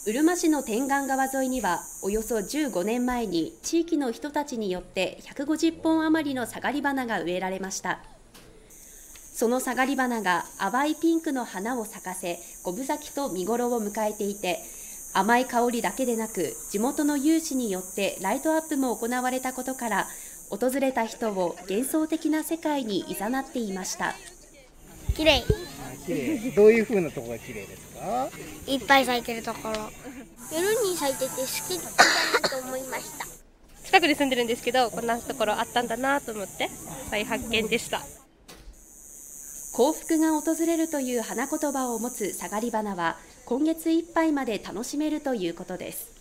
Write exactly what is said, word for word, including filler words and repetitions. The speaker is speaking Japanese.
うるま市の天眼川沿いには、およそじゅうごねんまえに地域の人たちによってひゃくごじゅっぽん余りのサガリバナが植えられました。そのサガリバナが淡いピンクの花を咲かせ、五分咲きと見頃を迎えていて、甘い香りだけでなく、地元の有志によってライトアップも行われたことから、訪れた人を幻想的な世界に誘っていました。 綺麗。 綺麗。どういう風なところが綺麗ですか？ いっぱい咲いてるところ。夜に咲いてて好きだなと思いました。 近くに住んでるんですけど、こんなところあったんだなと思って再発見でした。 幸福が訪れるという花言葉を持つサガリバナは、今月いっぱいまで楽しめるということです。